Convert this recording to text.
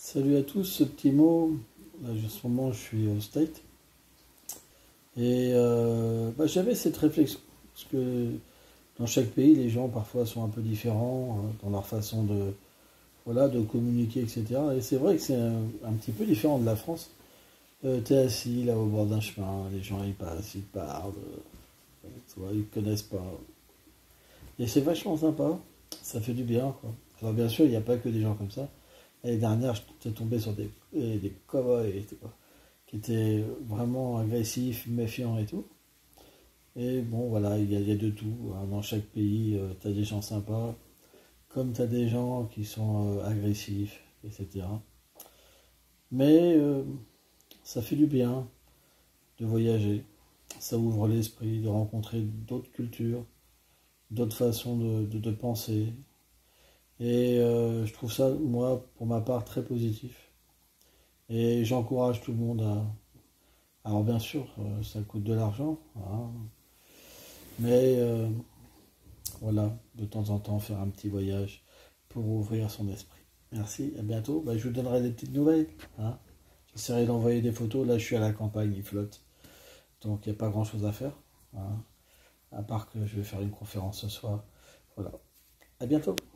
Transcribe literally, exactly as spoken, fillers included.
Salut à tous, ce petit mot, là, en ce moment je suis au State, et euh, bah, j'avais cette réflexion, parce que dans chaque pays, les gens parfois sont un peu différents euh, dans leur façon de, voilà, de communiquer, et cetera. Et c'est vrai que c'est un, un petit peu différent de la France. Euh, t'es assis là au bord d'un chemin, les gens ils passent, ils parlent, euh, tu vois, ils te connaissent pas. Et c'est vachement sympa, ça fait du bien, quoi. Alors bien sûr, il n'y a pas que des gens comme ça. L'année dernière, j'étais tombé sur des, des cow-boys et tout, qui étaient vraiment agressifs, méfiants et tout. Et bon, voilà, il y a, il y a de tout, hein. Dans chaque pays, tu as des gens sympas, comme tu as des gens qui sont euh, agressifs, et cetera. Mais euh, ça fait du bien de voyager. Ça ouvre l'esprit, de rencontrer d'autres cultures, d'autres façons de, de- de penser. Et euh, je trouve ça, moi, pour ma part, très positif. Et j'encourage tout le monde à... Alors bien sûr, euh, ça coûte de l'argent, hein, mais euh, voilà, de temps en temps, faire un petit voyage pour ouvrir son esprit. Merci, à bientôt. Bah, je vous donnerai des petites nouvelles, hein. J'essaierai d'envoyer des photos. Là, je suis à la campagne, il flotte. Donc, il n'y a pas grand-chose à faire, hein, à part que je vais faire une conférence ce soir. Voilà. À bientôt.